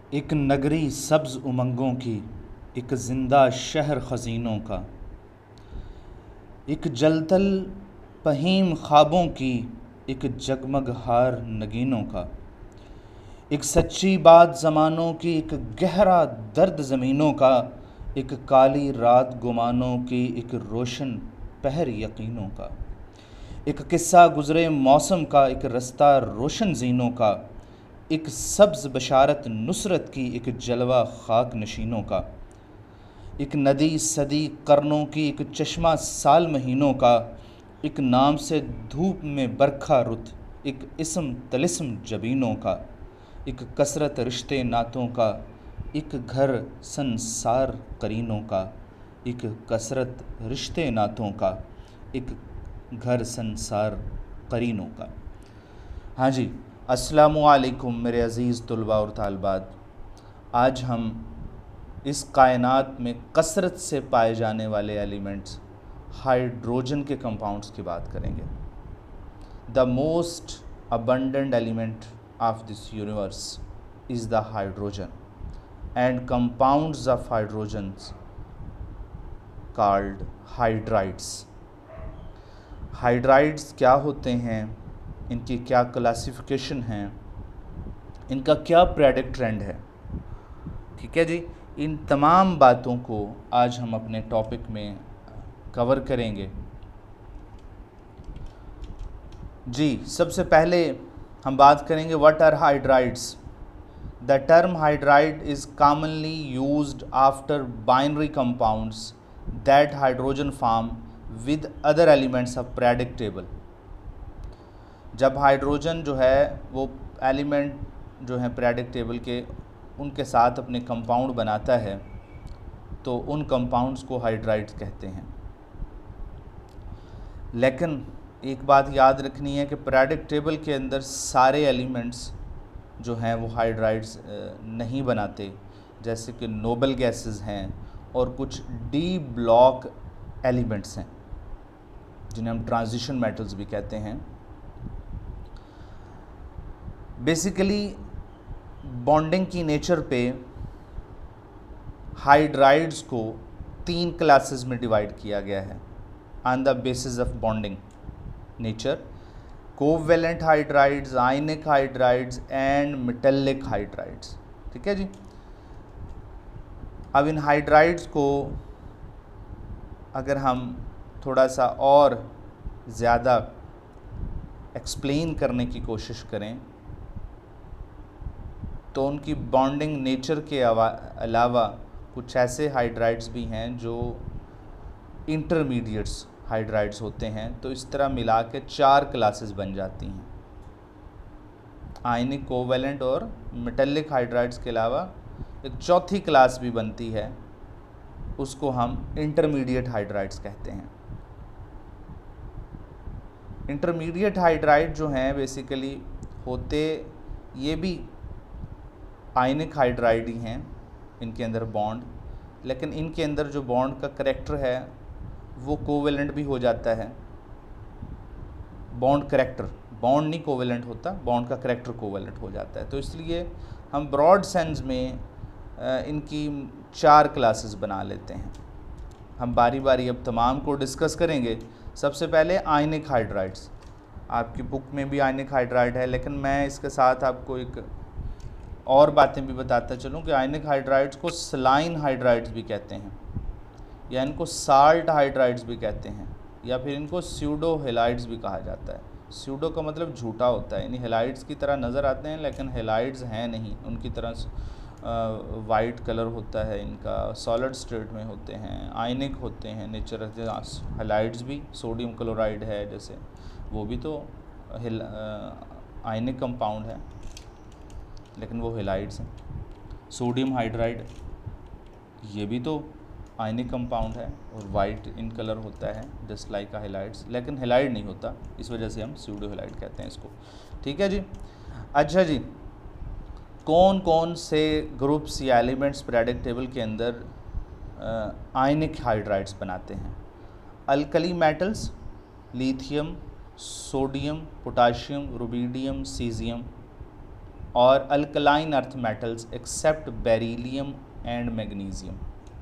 एक नगरी सब्ज़ उमंगों की, एक ज़िंदा शहर ख़ज़ीनों का, एक जलतल फ़हीम ख़्वाबों की, एक जगमग हार नगीनों का, एक सच्ची बात ज़मानों की, एक गहरा दर्द ज़मीनों का, एक काली रात गुमानों की, एक रोशन पहर यकीनों का, एक किस्सा गुज़रे मौसम का, एक रास्ता रोशन ज़ीनों का, एक सब्ज़ बशारत नुसरत की, एक जलवा खाक नशीनों का, एक नदी सदी करनों की, एक चश्मा साल महीनों का, एक नाम से धूप में बरखा रुत, एक इसम तलिस्म जबीनों का, एक कसरत रिश्ते नातों का, एक घर संसार करीनों का, एक कसरत रिश्ते नातों का, एक घर संसार करीनों का। हाँ जी, अस्सलामु अलैकुम मेरे अज़ीज़ तुलबा और तालबात। आज हम इस कायनात में कसरत से पाए जाने वाले एलिमेंट्स हाइड्रोजन के कंपाउंड्स की बात करेंगे। The most abundant element of this universe is the hydrogen and compounds of hydrogens called hydrides. Hydrides क्या होते हैं, इनकी क्या क्लासिफिकेशन है, इनका क्या प्रेडिक्ट ट्रेंड है, ठीक है जी। इन तमाम बातों को आज हम अपने टॉपिक में कवर करेंगे जी। सबसे पहले हम बात करेंगे what are hydrides. The term hydride is commonly used after binary compounds that hydrogen form with other elements of periodic table. जब हाइड्रोजन जो है वो एलिमेंट जो है periodic टेबल के उनके साथ अपने कंपाउंड बनाता है तो उन कंपाउंड्स को हाइड्राइड्स कहते हैं। लेकिन एक बात याद रखनी है कि periodic टेबल के अंदर सारे एलिमेंट्स जो हैं वो हाइड्राइड्स नहीं बनाते, जैसे कि नोबल गैसेस हैं और कुछ डी ब्लॉक एलिमेंट्स हैं जिन्हें हम ट्रांजिशन मेटल्स भी कहते हैं। बेसिकली बॉन्डिंग की नेचर पे हाइड्राइड्स को 3 क्लासेस में डिवाइड किया गया है on the basis of bonding nature: covalent hydrides, ionic hydrides and metallic hydrides. ठीक है जी। अब इन हाइड्राइड्स को अगर हम थोड़ा सा और ज़्यादा एक्सप्लेन करने की कोशिश करें तो उनकी बॉन्डिंग नेचर के अलावा कुछ ऐसे हाइड्राइड्स भी हैं जो इंटरमीडिएट्स हाइड्राइड्स होते हैं। तो इस तरह मिला के 4 क्लासेस बन जाती हैं। आयनिक, कोवैलेंट और मेटेलिक हाइड्राइड्स के अलावा एक चौथी क्लास भी बनती है, उसको हम इंटरमीडिएट हाइड्राइड्स कहते हैं। इंटरमीडिएट हाइड्राइड जो हैं बेसिकली होते ये भी आयनिक हाइड्राइड ही हैं, इनके अंदर बॉन्ड, लेकिन इनके अंदर जो बॉन्ड का करैक्टर है वो कोवैलेंट भी हो जाता है। बॉन्ड करैक्टर, बॉन्ड नहीं कोवैलेंट होता, बॉन्ड का करैक्टर कोवैलेंट हो जाता है। तो इसलिए हम ब्रॉड सेंस में इनकी 4 क्लासेस बना लेते हैं। हम बारी बारी अब तमाम को डिस्कस करेंगे। सबसे पहले आयनिक हाइड्राइड्स। आपकी बुक में भी आयनिक हाइड्राइड है, लेकिन मैं इसके साथ आपको एक और बातें भी बताता चलूँ कि आयनिक हाइड्राइड्स को सलाइन हाइड्राइड्स भी कहते हैं, या इनको साल्ट हाइड्राइड्स भी कहते हैं, या फिर इनको स्यूडो हेलाइड्स भी कहा जाता है। स्यूडो का मतलब झूठा होता है, यानी हेलाइड्स की तरह नज़र आते हैं लेकिन हेलाइड्स हैं नहीं, उनकी तरह वाइट कलर होता है इनका, सॉलिड स्टेट में होते हैं, आयनिक होते हैं नेचर। हेलाइड्स भी सोडियम क्लोराइड है जैसे, वो भी तो आयनिक कंपाउंड है लेकिन वो हेलाइड्स हैं। सोडियम हाइड्राइड ये भी तो आयनिक कंपाउंड है और वाइट इन कलर होता है जस्ट लाइक अ हेलाइड्स, लेकिन हेलाइड नहीं होता, इस वजह से हम स्यूडो हेलाइड कहते हैं इसको। ठीक है जी। अच्छा जी, कौन कौन से ग्रुप्स या एलिमेंट्स periodic टेबल के अंदर आयनिक हाइड्राइड्स बनाते हैं? Alkali metals, lithium, sodium, potassium, rubidium, caesium और alkaline earth metals except beryllium and magnesium,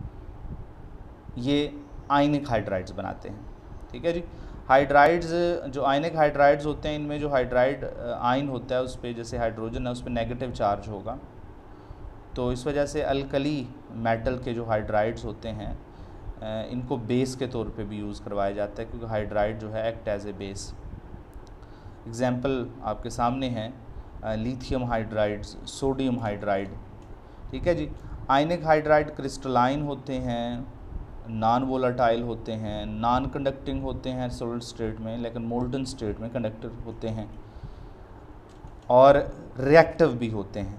ये आयनिक हाइड्राइड्स बनाते हैं। ठीक है जी। हाइड्राइड्स, जो आयनिक हाइड्राइड्स होते हैं, इनमें जो हाइड्राइड आयन होता है उस पर जैसे हाइड्रोजन है उस पर नेगेटिव चार्ज होगा, तो इस वजह से अल्कली मेटल के जो हाइड्राइड्स होते हैं इनको बेस के तौर पे भी यूज़ करवाया जाता है, क्योंकि हाइड्राइड जो है act as a base. Example आपके सामने हैं लिथियम हाइड्राइड्स, सोडियम हाइड्राइड। ठीक है जी। आयनिक हाइड्राइड क्रिस्टलाइन होते हैं, नॉन वोलाटाइल होते हैं, नॉन कंडक्टिंग होते हैं सॉलिड स्टेट में, लेकिन मोल्टन स्टेट में कंडक्टर होते हैं, और रिएक्टिव भी होते हैं।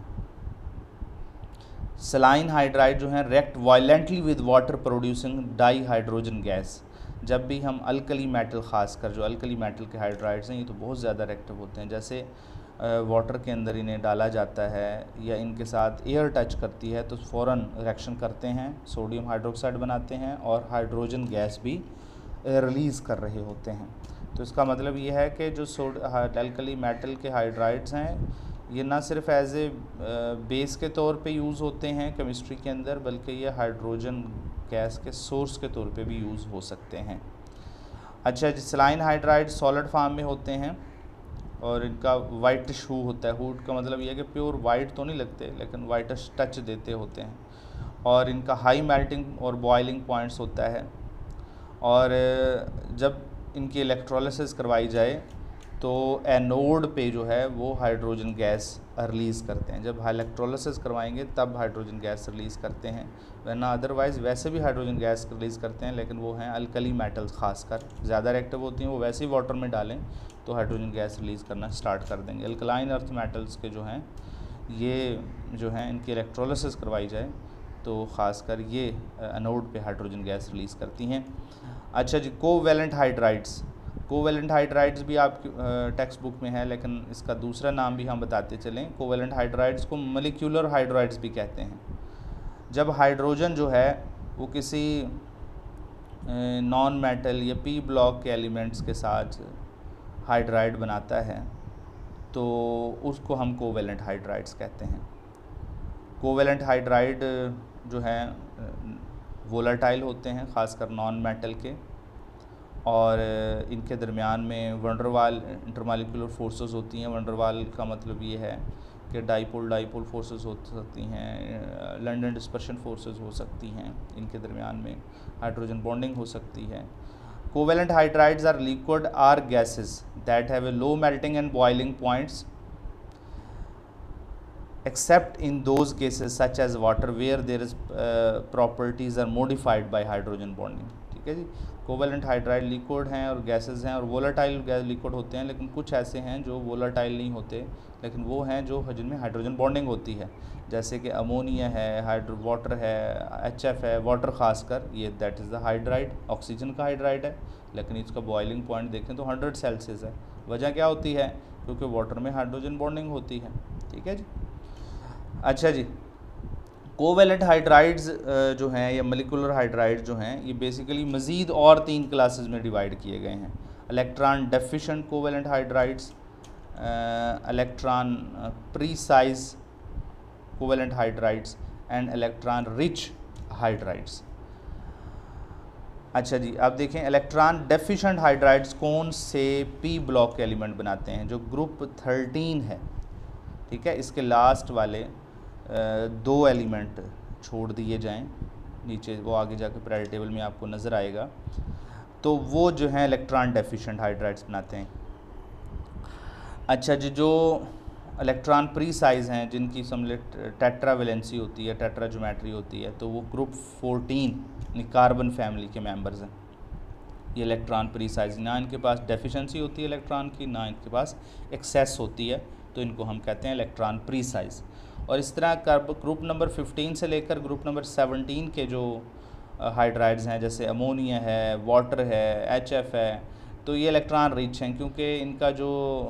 सलाइन हाइड्राइड जो हैं react violently with water producing dihydrogen gas. जब भी हम अल्कली मेटल, खासकर जो अल्कली मेटल के हाइड्राइड्स हैं ये तो बहुत ज़्यादा रिएक्टिव होते हैं, जैसे वाटर के अंदर इन्हें डाला जाता है या इनके साथ एयर टच करती है तो फ़ौरन रिएक्शन करते हैं, सोडियम हाइड्रोक्साइड बनाते हैं और हाइड्रोजन गैस भी रिलीज़ कर रहे होते हैं। तो इसका मतलब ये है कि जो अल्कली मेटल के हाइड्राइड्स हैं ये ना सिर्फ एज ए बेस के तौर पे यूज़ होते हैं केमिस्ट्री के अंदर, बल्कि ये हाइड्रोजन गैस के सोर्स के तौर पे भी यूज़ हो सकते हैं। अच्छा जी, सलाइन हाइड्राइड सॉलिड फॉर्म में होते हैं और इनका वाइटिश हू होता है। हूड का मतलब ये है कि प्योर वाइट तो नहीं लगते, लेकिन वाइटिश टच देते होते हैं, और इनका हाई मेल्टिंग और बॉइलिंग पॉइंट्स होता है। और जब इनकी इलेक्ट्रोलिसिस करवाई जाए तो एनोड पे जो है वो हाइड्रोजन गैस रिलीज़ करते हैं। जब इलेक्ट्रोलिसिस करवाएंगे तब हाइड्रोजन गैस रिलीज़ करते हैं, वरना अदरवाइज़ वैसे भी हाइड्रोजन गैस रिलीज़ करते हैं, लेकिन वो हैं अल्कली मेटल्स, खासकर ज़्यादा रिएक्टिव होती हैं, वो वैसे ही वाटर में डालें तो हाइड्रोजन गैस रिलीज़ करना स्टार्ट कर देंगे। अल्कलाइन अर्थ मेटल्स के जो हैं ये जो हैं इनकी इलेक्ट्रोलिसिस करवाई जाए तो ख़ासकर ये एनोड पे हाइड्रोजन गैस रिलीज़ करती हैं। अच्छा जी, कोवैलेंट हाइड्राइड्स। कोवैलेंट हाइड्राइड्स भी आपकी टेक्स्ट बुक में है, लेकिन इसका दूसरा नाम भी हम बताते चलें। कोवैलेंट हाइड्राइड्स को मॉलिक्यूलर हाइड्राइड्स भी कहते हैं। जब हाइड्रोजन जो है वो किसी नॉन मेटल या पी ब्लॉक के एलिमेंट्स के साथ हाइड्राइड बनाता है तो उसको हम कोवैलेंट हाइड्राइड्स कहते हैं। कोवैलेंट हाइड्राइड जो हैं वोलाटाइल होते हैं, ख़ासकर नॉन मेटल के, और इनके दरमियान में वंडरवाल इंटरमॉलिक्यूलर फोर्सेस होती हैं। वंडरवाल का मतलब ये है कि डाइपोल फोर्सेस हो सकती हैं, लंडन डिस्पर्शन फोर्सेस हो सकती हैं, इनके दरमियान में हाइड्रोजन बॉन्डिंग हो सकती है। Covalent hydrides are liquid or gases that have a low melting and boiling points except in those cases such as water where there is properties are modified by hydrogen bonding। ठीक है जी। Covalent hydride liquid हैं और gases हैं, और volatile gas liquid होते हैं, लेकिन कुछ ऐसे हैं जो वोलाटाइल नहीं होते, लेकिन वो हैं जो जिनमें हाइड्रोजन बॉन्डिंग होती है, जैसे कि अमोनिया है, वाटर है, HF है। वाटर खासकर ये that is the hydride, oxygen का हाइड्राइड है, लेकिन इसका बॉइलिंग पॉइंट देखें तो 100 सेल्सियस है। वजह क्या होती है? क्योंकि वाटर में हाइड्रोजन बॉन्डिंग होती है। ठीक है जी। अच्छा जी, कोवैलेंट हाइड्राइड्स जो हैं या मॉलिक्यूलर हाइड्राइड जो हैं ये बेसिकली मज़ीद और 3 क्लासेस में डिवाइड किए गए हैं। Electron deficient covalent hydrides, electron precise covalent hydrides and electron rich hydrides. अच्छा जी, अब देखें इलेक्ट्रॉन डेफिशिएंट हाइड्राइड्स कौन से पी ब्लॉक के एलिमेंट बनाते हैं, जो ग्रुप 13 है। ठीक है, इसके लास्ट वाले 2 एलिमेंट छोड़ दिए जाएं नीचे, वो आगे जाके पीरियोडिक टेबल में आपको नज़र आएगा, तो वो जो हैं इलेक्ट्रॉन डेफिशिएंट हाइड्राइड्स बनाते हैं। अच्छा जी, जो इलेक्ट्रॉन प्रीसाइज हैं जिनकी समलेट टेट्रावेलेंसी होती है, टेट्रा ज्योमेट्री होती है, तो वो ग्रुप 14 कार्बन फैमिली के मेंबर्स हैं। ये इलेक्ट्रॉन प्रीसाइज, ना इनके पास डेफिशिएंसी होती है इलेक्ट्रॉन की, ना इनके पास एक्सेस होती है, तो इनको हम कहते हैं इलेक्ट्रॉन प्रीसाइज। और इस तरह ग्रुप नंबर 15 से लेकर ग्रुप नंबर 17 के जो हाइड्राइड्स हैं, जैसे अमोनिया है, वाटर है, HF है, तो ये इलेक्ट्रॉन रिच हैं, क्योंकि इनका जो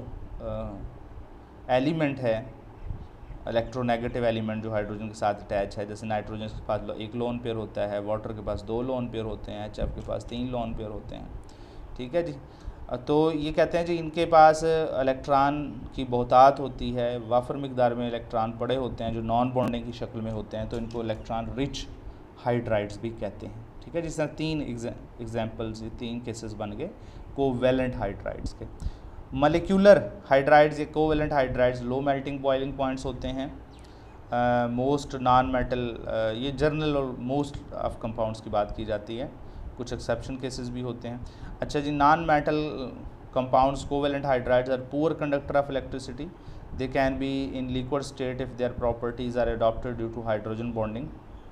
एलिमेंट है, इलेक्ट्रोनेगेटिव एलिमेंट जो हाइड्रोजन के साथ अटैच है, जैसे नाइट्रोजन के पास 1 लोन पेयर होता है, वाटर के पास 2 लोन पेयर होते हैं, HF के पास 3 लोन पेयर होते हैं। ठीक है जी। तो ये कहते हैं जी इनके पास इलेक्ट्रॉन की बहुतात होती है, वाफर मिकदार में इलेक्ट्रॉन पड़े होते हैं जो नॉन बॉन्डिंग की शक्ल में होते हैं, तो इनको इलेक्ट्रॉन रिच हाइड्राइड्स भी कहते हैं। ठीक है, जिस तरह 3 एग्जाम्पल्स, 3 केसेस बन गए कोवेलेंट हाइड्राइड्स के। मॉलिक्यूलर हाइड्राइड्स या covalent hydrides low melting boiling points होते हैं। मोस्ट नॉन मेटल, ये जर्नल और मोस्ट ऑफ कंपाउंड्स की बात की जाती है, कुछ एक्सेप्शन केसेस भी होते हैं। अच्छा जी, non metal compounds covalent hydrides are poor conductor of electricity, they can be in liquid state if their properties are adopted due to hydrogen bonding.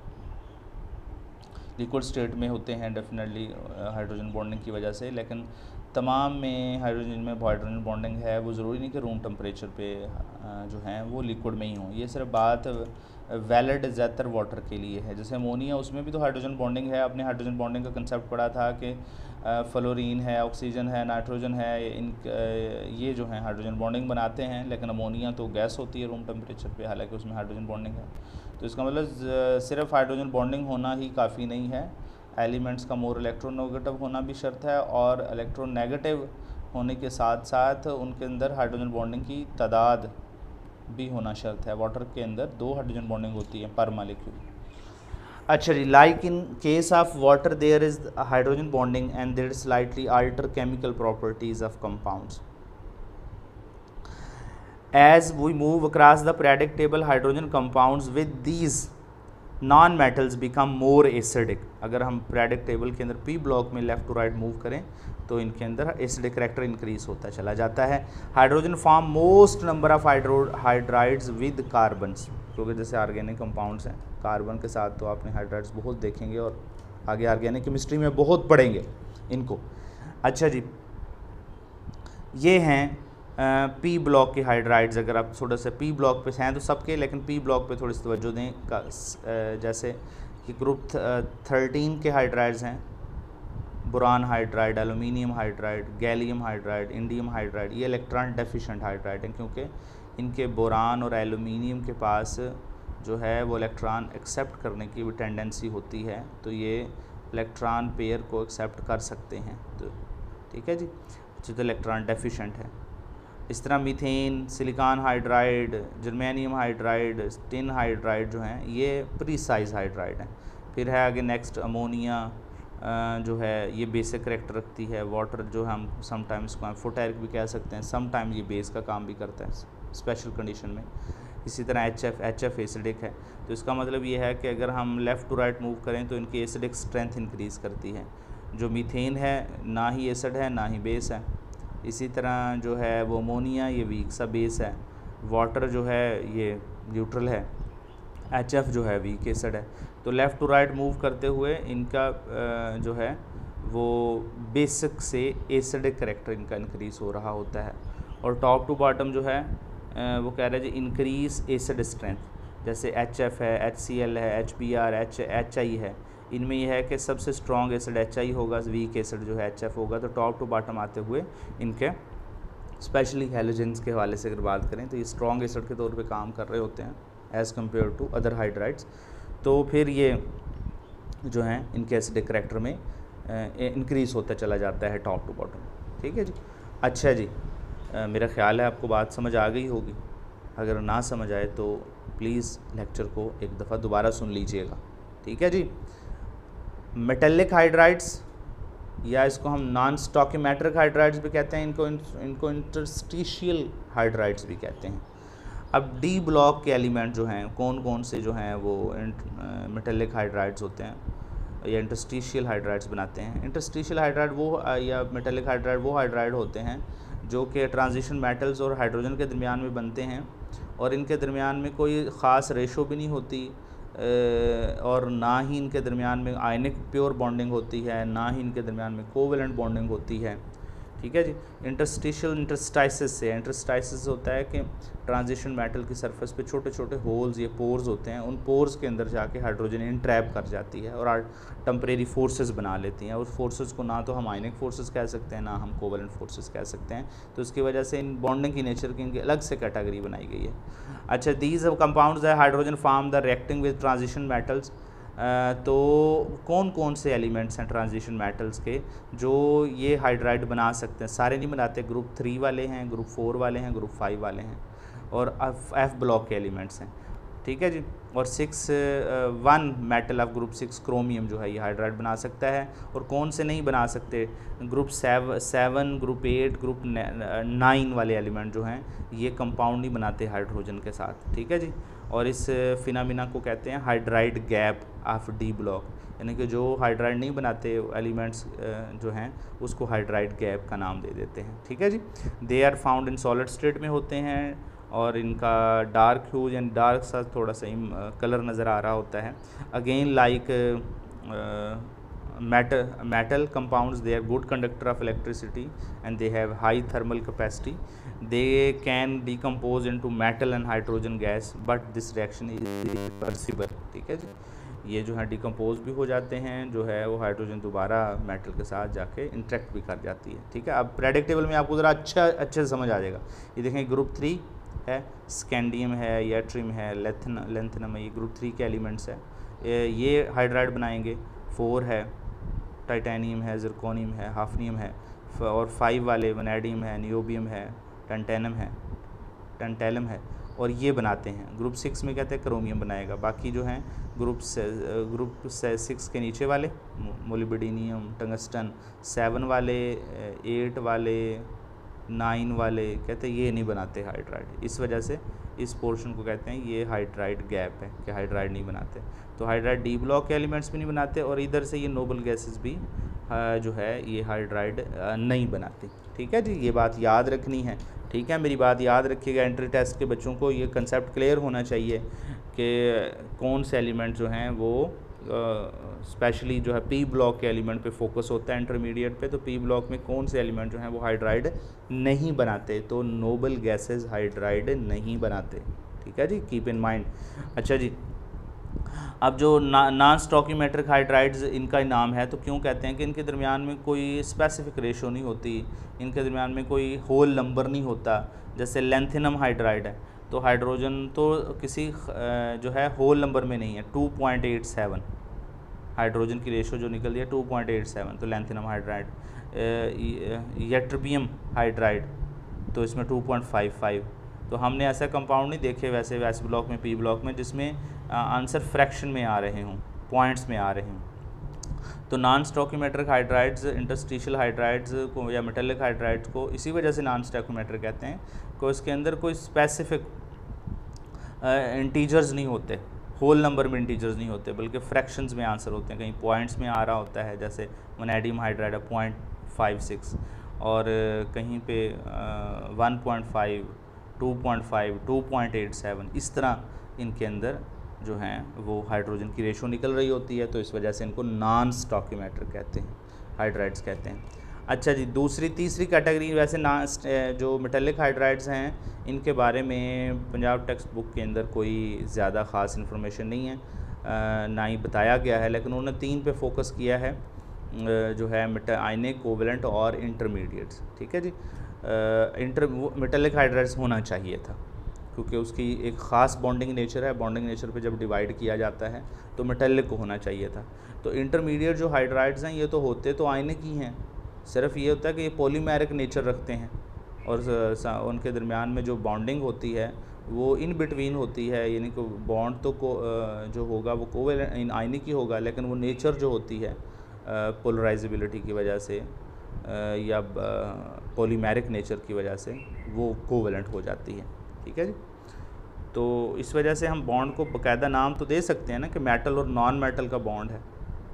Liquid state में होते हैं डेफिनेटली हाइड्रोजन बॉन्डिंग की वजह से, लेकिन तमाम में हाइड्रोजन में हाइड्रोजन बॉन्डिंग है, वो ज़रूरी नहीं कि रूम टेम्परेचर पे जो हैं वो लिक्विड में ही हों। ये सिर्फ बात वैलिड ज़्यादातर वाटर के लिए है। जैसे अमोनिया, उसमें भी तो हाइड्रोजन बॉन्डिंग है। आपने हाइड्रोजन बॉन्डिंग का कंसेप्ट पढ़ा था कि फ्लोरीन है, ऑक्सीजन है, नाइट्रोजन है, इन ये जो हैं हाइड्रोजन बॉन्डिंग बनाते हैं, लेकिन अमोनिया तो गैस होती है रूम टेम्परेचर पे, हालांकि उसमें हाइड्रोजन बॉन्डिंग है। तो इसका मतलब सिर्फ हाइड्रोजन बॉन्डिंग होना ही काफ़ी नहीं है, एलिमेंट्स का मोर इलेक्ट्रोनेगेटिव होना भी शर्त है, और इलेक्ट्रोनेगेटिव होने के साथ साथ उनके अंदर हाइड्रोजन बॉन्डिंग की तादाद भी होना शर्त है। वाटर के अंदर 2 हाइड्रोजन बॉन्डिंग होती है पर मालिक्यूल। अच्छा जी, like in case of water there is hydrogen bonding and there slightly alter chemical properties of compounds. As we move across the periodic table, hydrogen compounds with these non metals become more acidic. अगर हम periodic table के अंदर P block में left to right move करें तो इनके अंदर acidic character increase होता चला जाता है। Hydrogen form most number of hydrides with carbons, क्योंकि जैसे ऑर्गेनिक कंपाउंड्स हैं, कार्बन के साथ तो आपने हाइड्राइड्स बहुत देखेंगे और आगे ऑर्गेनिक केमिस्ट्री में बहुत पढ़ेंगे इनको। अच्छा जी, ये हैं पी ब्लॉक के हाइड्राइड्स। अगर आप थोड़ा सा पी ब्लॉक पे हैं तो सबके, लेकिन पी ब्लॉक पे थोड़ी सी तवज्जो दें का, जैसे कि ग्रुप 13 के हाइड्राइड्स हैं, boron hydride, aluminium hydride, gallium hydride, indium hydride. ये इलेक्ट्रॉन डेफिशिएंट हाइड्राइड हैं, क्योंकि इनके बोरान और एलुमिनियम के पास जो है वो इलेक्ट्रॉन एक्सेप्ट करने की भी टेंडेंसी होती है, तो ये इलेक्ट्रॉन पेयर को एक्सेप्ट कर सकते हैं। तो ठीक है जी, तो इलेक्ट्रॉन डेफिशिएंट है। इस तरह methane, silicon hydride, germanium hydride, tin hydride जो हैं ये प्रीसाइज हाइड्राइड हैं। फिर है आगे नेक्स्ट अमोनिया, जो है ये बेसिक करैक्टर रखती है। वाटर जो हम समटाइम्स को एम्फोटेरिक भी कह सकते हैं, समटाइम ये बेस का काम भी करता है स्पेशल कंडीशन में। इसी तरह एच एफ एसिडिक है। तो इसका मतलब ये है कि अगर हम लेफ़्ट टू राइट मूव करें तो इनकी एसिडिक स्ट्रेंथ इंक्रीज़ करती है। जो मीथेन है ना ही एसिड है ना ही बेस है। इसी तरह जो है वो अमोनिया, ये वीक सा बेस है। वाटर जो है ये न्यूट्रल है। HF जो है वीक एसिड है। तो लेफ़्ट टू राइट मूव करते हुए इनका जो है वो बेसिक से एसिडिक करैक्टर इनका इंक्रीज़ हो रहा होता है। और टॉप टू बॉटम जो है वो कह रहे हैं जी इंक्रीज़ एसिड स्ट्रेंथ, जैसे HF है, HCl है, HBr, HI है। इनमें यह है कि सबसे स्ट्रॉन्ग एसिड HI होगा, वीक एसिड जो है HF होगा। तो टॉप टू बॉटम आते हुए इनके स्पेशली हैलोजेंस के हवाले से अगर बात करें तो ये स्ट्रॉन्ग एसिड के तौर पे काम कर रहे होते हैं as compare to other hydrides. तो फिर ये जो हैं इनके एसिडिक करैक्टर में इंक्रीज़ होता चला जाता है टॉप टू बॉटम। ठीक है जी। अच्छा जी, मेरा ख्याल है आपको बात समझ आ गई होगी। अगर ना समझ आए तो प्लीज़ लेक्चर को एक दफ़ा दोबारा सुन लीजिएगा। ठीक है जी। मेटेलिक हाइड्राइड्स या इसको हम नॉन स्टॉकियोमेट्रिक हाइड्राइड्स भी कहते हैं, इनको इंटरस्टिशियल हाइड्राइड्स भी कहते हैं। अब डी ब्लॉक के एलिमेंट जो हैं कौन कौन से जो हैं वो मेटेलिक हाइड्राइड्स होते हैं या इंटरस्टिशियल हाइड्राइड्स बनाते हैं। इंटरस्टिशियल हाइड्राइड वो या मेटेलिक हाइड्राइड वो हाइड्राइड होते हैं जो कि ट्रांजिशन मेटल्स और हाइड्रोजन के दरमियान में बनते हैं, और इनके दरमियान में कोई ख़ास रेशो भी नहीं होती, और ना ही इनके दरमियान में आयनिक प्योर बॉन्डिंग होती है, ना ही इनके दरमियान में कोवेलेंट बॉन्डिंग होती है। ठीक है जी। इंटरस्टिशियल इंटरस्टाइसिस से, इंटरस्टाइसिस होता है कि ट्रांजिशन मेटल की सरफेस पे छोटे छोटे होल्स या पोर्स होते हैं, उन पोर्स के अंदर जाके हाइड्रोजन इंट्रैप कर जाती है और टेम्परेरी फोर्सेस बना लेती हैं। उस फोर्सेस को ना तो हम आयनिक फोर्सेस कह सकते हैं ना हम कोवेलेंट फोर्सेस कह सकते हैं। तो उसकी वजह से इन बॉन्डिंग की नेचर की इनकी अलग से कैटेगरी बनाई गई है। अच्छा, दीज कंपाउंड्स है hydrogen form the reacting with transition metals तो कौन कौन से एलिमेंट्स हैं ट्रांजिशन मेटल्स के जो ये हाइड्राइड बना सकते हैं? सारे नहीं बनाते, ग्रुप 3 वाले हैं, ग्रुप 4 वाले हैं, ग्रुप 5 वाले हैं और एफ ब्लॉक के एलिमेंट्स हैं, ठीक है जी। और 1 मेटल ऑफ ग्रुप 6 क्रोमियम जो है ये हाइड्राइड बना सकता है। और कौन से नहीं बना सकते? ग्रुप 7, ग्रुप 8, ग्रुप 9 वाले एलिमेंट जो हैं ये कंपाउंड नहीं बनाते हाइड्रोजन के साथ, ठीक है जी। और इस फिनोमेना को कहते हैं hydride gap of D block, यानी कि जो हाइड्राइड नहीं बनाते एलिमेंट्स जो हैं उसको हाइड्राइड गैप का नाम दे देते हैं, ठीक है जी। They are found in solid state में होते हैं और इनका डार्क ह्यूज एंड डार्क सा थोड़ा सा कलर नज़र आ रहा होता है। Again like metal compounds, they are good conductor of electricity and they have high thermal capacity. They can decompose into metal and hydrogen gas, but this reaction is irreversible, ठीक है जी। ये जो है डिकम्पोज भी हो जाते हैं, जो है वो हाइड्रोजन दोबारा मेटल के साथ जाके इंटरेक्ट भी कर जाती है, ठीक है। अब प्रेडिक्टेबल में आपको ज़रा अच्छे से समझ आ जाएगा। ये देखें ग्रुप 3 है, स्कैंडियम है, यट्रियम है, लेंथनम है, ये ग्रुप 3 के एलिमेंट्स है, ये हाइड्राइड बनाएंगे। 4 है, टाइटेनियम है, जिरकोनियम है, हाफनियम है, और 5 वाले वनेडियम है, नियोबियम है, टंटैलम है, और ये बनाते हैं। ग्रुप 6 में कहते हैं क्रोमियम बनाएगा। बाकी जो हैं ग्रुप 6 के नीचे वाले मोलिब्डेनियम, टंगस्टन, 7 वाले, 8 वाले, 9 वाले कहते हैं ये नहीं बनाते हाइड्राइड। इस वजह से इस पोर्शन को कहते हैं ये हाइड्राइड गैप है कि हाइड्राइड नहीं बनाते। तो हाइड्राइड डी ब्लॉक के एलिमेंट्स भी नहीं बनाते और इधर से ये नोबल गैसेस भी जो है ये हाइड्राइड नहीं बनाती, ठीक है जी। ये बात याद रखनी है, ठीक है, मेरी बात याद रखिएगा। एंट्री टेस्ट के बच्चों को ये कंसेप्ट क्लियर होना चाहिए कि कौन से एलिमेंट जो हैं वो स्पेशली जो है पी ब्लॉक के एलिमेंट पे फोकस होता है इंटरमीडिएट पे। तो पी ब्लॉक में कौन से एलिमेंट जो हैं वो हाइड्राइड नहीं बनाते, तो नोबल गैसेस हाइड्राइड नहीं बनाते, ठीक है जी, कीप इन माइंड। अच्छा जी, अब जो नॉन स्टॉकियोमेट्रिक हाइड्राइड्स इनका नाम है, तो क्यों कहते हैं कि इनके दरमियान में कोई स्पेसिफिक रेशो नहीं होती, इनके दरमियान में कोई होल नंबर नहीं होता। जैसे लेंथिनम हाइड्राइड है तो हाइड्रोजन तो किसी जो है होल नंबर में नहीं है, 2.87 हाइड्रोजन की रेशो जो निकल है 2.87, तो लेंथिनम हाइड्राइड। यट्रियम हाइड्राइड तो इसमें 2.55। तो हमने ऐसा कंपाउंड नहीं देखे वैसे ब्लॉक में, पी ब्लॉक में, जिसमें आंसर फ्रैक्शन में आ रहे हों, पॉइंट्स में आ रहे हों। तो non stoichiometric hydrides interstitial hydrides को या मेटेलिक हाइड्राइड्स को इसी वजह से नॉन स्टॉकियोमेट्रिक कहते हैं कि इसके अंदर कोई स्पेसिफिक इंटीजर्स नहीं होते, होल नंबर में इंटीजर्स नहीं होते, बल्कि फ्रैक्शंस में आंसर होते हैं, कहीं पॉइंट्स में आ रहा होता है। जैसे वनेडियम हाइड्राइड है 0.56 और कहीं पे 1.5, 2.5, 2.87, इस तरह इनके अंदर जो हैं वो हाइड्रोजन की रेशो निकल रही होती है। तो इस वजह से इनको नॉन स्टॉकियोमेट्रिक कहते हैं, हाइड्राइड्स कहते हैं। अच्छा जी, तीसरी कैटेगरी वैसे जो मेटेलिक हाइड्राइड्स हैं इनके बारे में पंजाब टेक्स्ट बुक के अंदर कोई ज़्यादा ख़ास इन्फॉर्मेशन नहीं है, ना ही बताया गया है, लेकिन उन्होंने 3 पे फोकस किया है जो है आयनिक, कोवेलेंट और इंटरमीडिएट्स, ठीक है जी। मेटेलिक हाइड्राइड्स होना चाहिए था क्योंकि उसकी एक ख़ास बॉन्डिंग नेचर है, बॉन्डिंग नेचर पे जब डिवाइड किया जाता है तो मेटेलिक को होना चाहिए था। तो इंटरमीडिएट जो हाइड्राइड्स हैं ये तो होते तो आयनिक ही हैं, सिर्फ ये होता है कि ये पॉलीमेरिक नेचर रखते हैं और उनके दरमियान में जो बॉन्डिंग होती है वो इन बिटवीन होती है, यानी कि बॉन्ड तो जो होगा वो कोवेलेंट आयनिक ही होगा, लेकिन वो नेचर जो होती है पोलराइजेबिलिटी की वजह से या पॉलीमेरिक नेचर की वजह से वो कोवेलेंट हो जाती है, ठीक है जी। तो इस वजह से हम बॉन्ड को बाकायदा नाम तो दे सकते हैं ना कि मेटल और नॉन मेटल का बॉन्ड है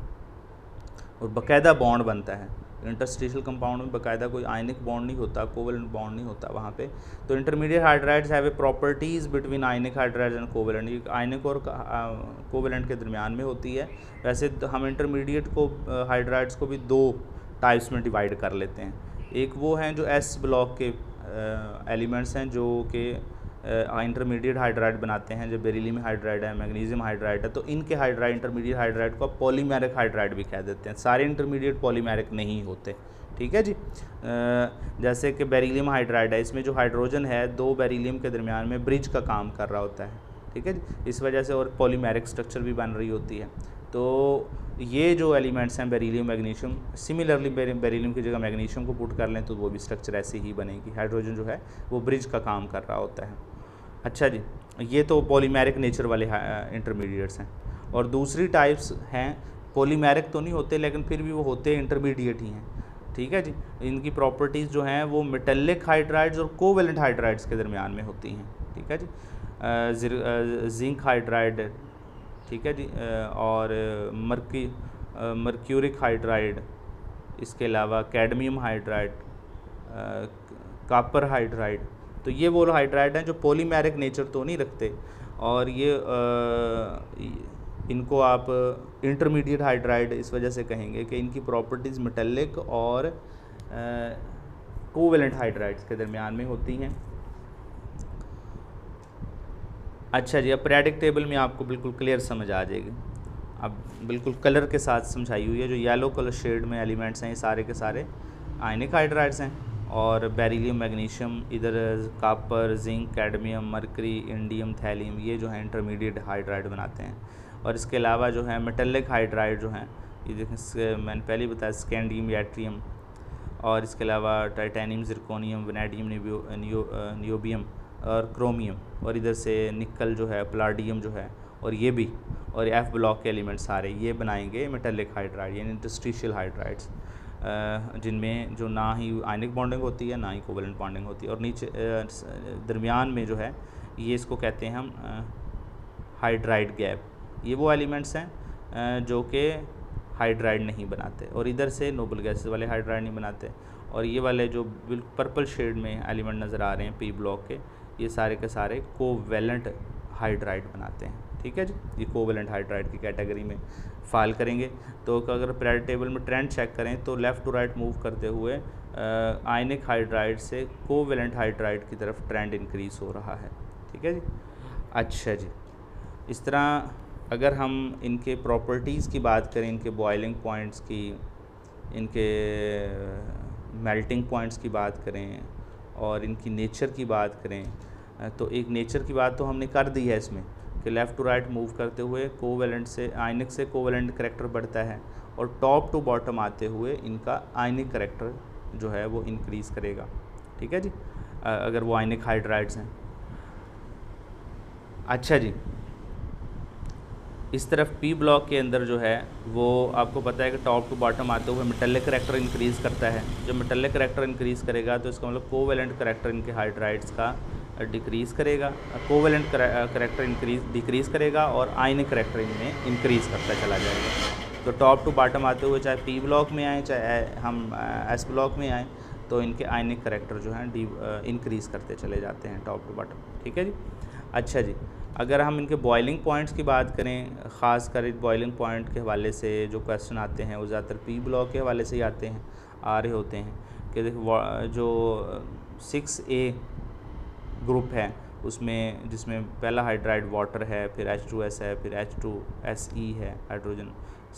और बाकायदा बॉन्ड बनता है। इंटरस्टिशियल कंपाउंड में बाकायदा कोई आयनिक बॉन्ड नहीं होता, कोवेलेंट बॉन्ड नहीं होता वहाँ पे। तो intermediate hydrides have a properties between ionic hydrides and covalent, ये आयनिक और कोवेलेंट के दरमियान में होती है। वैसे हम इंटरमीडिएट को हाइड्राइड्स को भी 2 टाइप्स में डिवाइड कर लेते हैं। एक वो हैं जो एस ब्लॉक के एलिमेंट्स हैं जो कि इंटरमीडिएट हाइड्राइड बनाते हैं, जो बेरिलियम हाइड्राइड है, मैग्नीशियम हाइड्राइड है, तो इनके हाइड्राइड इंटरमीडिएट हाइड्राइड को पॉलीमेरिक हाइड्राइड भी कह देते हैं। सारे इंटरमीडिएट पॉलीमेरिक नहीं होते, ठीक है जी। जैसे कि बेरिलियम हाइड्राइड है, इसमें जो हाइड्रोजन है 2 बेरिलियम के दरमियान में ब्रिज का काम कर रहा होता है, ठीक है जी, इस वजह से और पॉलीमेरिक स्ट्रक्चर भी बन रही होती है। तो ये जो एलिमेंट्स हैं बेरिलियम मैग्नीशियम, सिमिलरली बेरिलियम की जगह मैग्नीशियम को पुट कर लें तो वो भी स्ट्रक्चर ऐसे ही बनेगी। हाइड्रोजन जो है वो ब्रिज का काम कर रहा होता है। अच्छा जी, ये तो पॉलीमेरिक नेचर वाले इंटरमीडिएट्स हैं। और दूसरी टाइप्स हैं, पॉलीमेरिक तो नहीं होते लेकिन फिर भी वो होते इंटरमीडिएट ही हैं। ठीक है जी, इनकी प्रॉपर्टीज़ जो हैं वो मेटेलिक हाइड्राइड्स और कोवेलेंट हाइड्राइड्स के दरमियान में होती हैं। ठीक है जी, जिंक हाइड्राइड, ठीक है जी, और मर्क्यूरिक हाइड्राइड, इसके अलावा कैडमियम हाइड्राइड, कॉपर हाइड्राइड। तो ये वो हाइड्राइड हैं जो पॉलीमेरिक नेचर तो नहीं रखते, और ये इनको आप इंटरमीडिएट हाइड्राइड इस वजह से कहेंगे कि इनकी प्रॉपर्टीज़ मेटेलिक और कोवेलेंट हाइड्राइड्स के दरमियान में होती हैं। अच्छा जी, अब पीरियोडिक टेबल में आपको बिल्कुल क्लियर समझ आ जाएगी। अब बिल्कुल कलर के साथ समझाई हुई है। जो येलो कलर शेड में एलिमेंट्स हैं ये सारे के सारे आयनिक हाइड्राइड्स हैं, और बेरिलियम मैग्नीशियम, इधर copper, zinc, cadmium, mercury, indium, thallium, ये जो है इंटरमीडिएट हाइड्राइड बनाते हैं। और इसके अलावा जो है मेटेलिक हाइड्राइड जो हैं, ये देखें मैंने पहले ही बताया, स्कैंडियम, यट्रियम, और इसके अलावा टाइटेनियम, जिरकोनियम, वैनेडियम, नियोबियम और क्रोमियम, और इधर से निकल जो है, प्लाडियम जो है, और ये भी, और एफ ब्लॉक के एलिमेंट सारे ये बनाएंगे मेटेलिक हाइड्राइड यानी इंटरस्टिशियल हाइड्राइड्स, जिनमें जो ना ही आयनिक बॉन्डिंग होती है ना ही कोवेलेंट बॉन्डिंग होती है। और नीचे दरमियान में जो है ये इसको कहते हैं हम हाइड्राइड गैप। ये वो एलिमेंट्स हैं जो कि हाइड्राइड नहीं बनाते, और इधर से नोबल गैसेस वाले हाइड्राइड नहीं बनाते। और ये वाले जो पर्पल शेड में एलिमेंट नज़र आ रहे हैं पी ब्लॉक के, ये सारे के सारे कोवेलेंट हाइड्राइड बनाते हैं। ठीक है जी, ये कोवेलेंट हाइड्राइड की कैटेगरी में फाल करेंगे। तो अगर पीरियोडिक टेबल में ट्रेंड चेक करें तो लेफ़्ट टू राइट मूव करते हुए आयनिक हाइड्राइड से कोवेलेंट हाइड्राइड की तरफ ट्रेंड इंक्रीज़ हो रहा है। ठीक है जी। अच्छा जी, इस तरह अगर हम इनके प्रॉपर्टीज़ की बात करें, इनके बॉइलिंग पॉइंट्स की, इनके मेल्टिंग पॉइंट्स की बात करें, और इनकी नेचर की बात करें, तो एक नेचर की बात तो हमने कर दी है इसमें कि लेफ़्ट टू राइट मूव करते हुए कोवेलेंट से आयनिक से कोवेलेंट करैक्टर बढ़ता है, और टॉप टू बॉटम आते हुए इनका आयनिक करैक्टर जो है वो इंक्रीज़ करेगा। ठीक है जी, अगर वो आयनिक हाइड्राइड्स हैं। अच्छा जी, इस तरफ पी ब्लॉक के अंदर जो है वो आपको पता है कि टॉप टू बॉटम आते हुए मेटेलिक करैक्टर इंक्रीज़ करता है। जब मेटेलिक करैक्टर इंक्रीज़ करेगा तो इसका मतलब कोवेलेंट करैक्टर इनके हाइड्राइड्स का डिक्रीज़ करेगा, कोवेलेंट करैक्टर डिक्रीज़ करेगा, और आयनिक करैक्टर इनमें इंक्रीज़ करता चला जाएगा। तो टॉप टू बॉटम आते हुए चाहे पी ब्लॉक में आए चाहे हम एस ब्लॉक में आए, तो इनके आयनिक करैक्टर जो हैं इंक्रीज़ करते चले जाते हैं टॉप टू बॉटम। ठीक है जी। अच्छा जी, अगर हम इनके बॉइलिंग पॉइंट्स की बात करें, ख़ास कर बॉइलिंग पॉइंट के हवाले से जो क्वेश्चन आते हैं वो ज़्यादातर पी ब्लॉक के हवाले से ही आ रहे होते हैं कि देखो जो 6A ग्रुप है उसमें, जिसमें पहला हाइड्राइड वाटर है, फिर H2S है, फिर H2SE है हाइड्रोजन,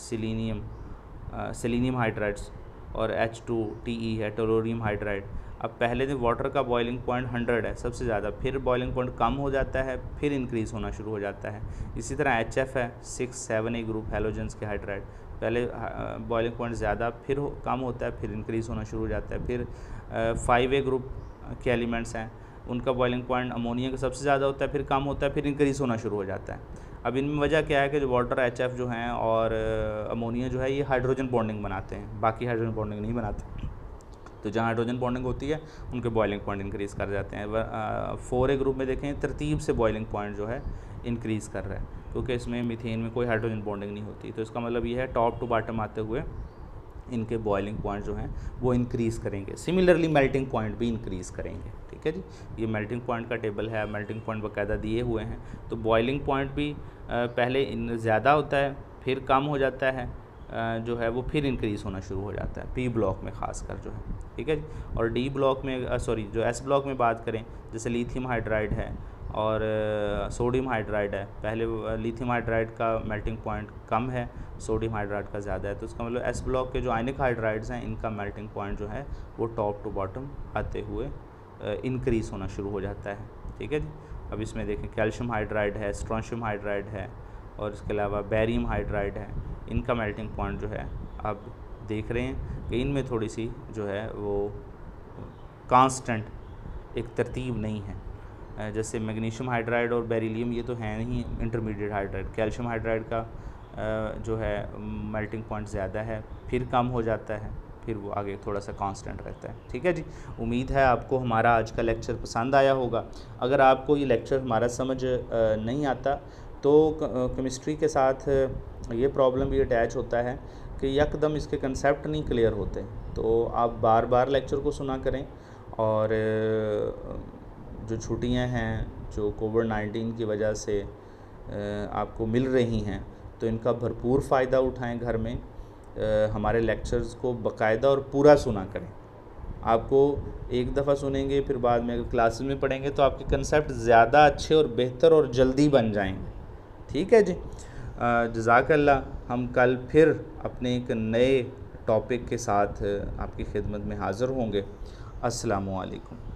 सेलेनियम हाइड्राइड्स, और H2TE है टोलोरियम हाइड्राइड। अब पहले दिन वाटर का बॉइलिंग पॉइंट 100 है सबसे ज़्यादा, फिर बॉइलिंग पॉइंट कम हो जाता है, फिर इंक्रीज़ होना शुरू हो जाता है। इसी तरह HF है 6-7A ग्रुप हैलोजेंस के हाइड्राइड, पहले बॉइलिंग पॉइंट ज़्यादा, फिर कम होता है, फिर इंक्रीज़ होना शुरू हो जाता है। फिर 5A ग्रुप के एलिमेंट्स हैं, उनका बॉइलिंग पॉइंट अमोनिया का सबसे ज़्यादा होता है, फिर कम होता है, फिर इंक्रीज़ होना शुरू हो जाता है। अब इनमें वजह क्या है कि जो वाटर HF जो हैं और अमोनिया जो है ये हाइड्रोजन बॉन्डिंग बनाते हैं, बाकी हाइड्रोजन बॉन्डिंग नहीं बनाते। तो जहाँ हाइड्रोजन बॉन्डिंग होती है उनके बॉइलिंग पॉइंट इंक्रीज़ कर जाते हैं। 4A ग्रुप में देखें तरतीब से बॉइलिंग पॉइंट जो है इंक्रीज़ कर रहा है, क्योंकि इसमें मीथेन में कोई हाइड्रोजन बॉन्डिंग नहीं होती। तो इसका मतलब ये है टॉप टू बॉटम आते हुए इनके बॉइलिंग पॉइंट जो हैं वो इंक्रीज़ करेंगे। सिमिलरली मेल्टिंग पॉइंट भी इंक्रीज़ करेंगे। ठीक है जी, ये मेल्टिंग पॉइंट का टेबल है, मेल्टिंग पॉइंट बाकायदा दिए हुए हैं। तो बॉइलिंग पॉइंट भी पहले ज़्यादा होता है, फिर कम हो जाता है, जो है वो फिर इंक्रीज़ होना शुरू हो जाता है पी ब्लॉक में ख़ासकर जो है। ठीक है जी। और डी ब्लॉक में जो एस ब्लॉक में बात करें, जैसे लिथियम हाइड्राइड है और सोडियम हाइड्राइड है, पहले लिथियम हाइड्राइड का मेल्टिंग पॉइंट कम है, सोडियम हाइड्राइड का ज़्यादा है। तो इसका मतलब एस ब्लॉक के जो आयनिक हाइड्राइड्स हैं इनका मेल्टिंग पॉइंट जो है वो टॉप टू बॉटम आते हुए इंक्रीज़ होना शुरू हो जाता है। ठीक है जी। अब इसमें देखें कैल्शियम हाइड्राइड है, स्ट्रोंशियम हाइड्राइड है, और इसके अलावा बेरियम हाइड्राइड है, इनका मेल्टिंग पॉइंट जो है आप देख रहे हैं कि इनमें थोड़ी सी जो है वो कांस्टेंट एक तरतीब नहीं है। जैसे मैग्नीशियम हाइड्राइड और बेरिलियम ये तो हैं नहीं इंटरमीडिएट हाइड्राइड। कैल्शियम हाइड्राइड का जो है मेल्टिंग पॉइंट ज़्यादा है, फिर कम हो जाता है, फिर वो आगे थोड़ा सा कांस्टेंट रहता है। ठीक है जी, उम्मीद है आपको हमारा आज का लेक्चर पसंद आया होगा। अगर आपको ये लेक्चर हमारा समझ नहीं आता तो केमिस्ट्री के साथ ये प्रॉब्लम भी अटैच होता है कि यकदम इसके कंसेप्ट नहीं क्लियर होते, तो आप बार बार लेक्चर को सुना करें। और जो छुट्टियां हैं जो कोविड-19 की वजह से आपको मिल रही हैं, तो इनका भरपूर फ़ायदा उठाएं। घर में हमारे लेक्चर्स को बाकायदा और पूरा सुना करें। आपको एक दफ़ा सुनेंगे, फिर बाद में अगर क्लासेस में पढ़ेंगे तो आपके कंसेप्ट ज़्यादा अच्छे और बेहतर और जल्दी बन जाएंगे। ठीक है जी, जज़ाकल्लाह। हम कल फिर अपने एक नए टॉपिक के साथ आपकी खिदमत में हाज़िर होंगे। अस्सलामु अलैकुम।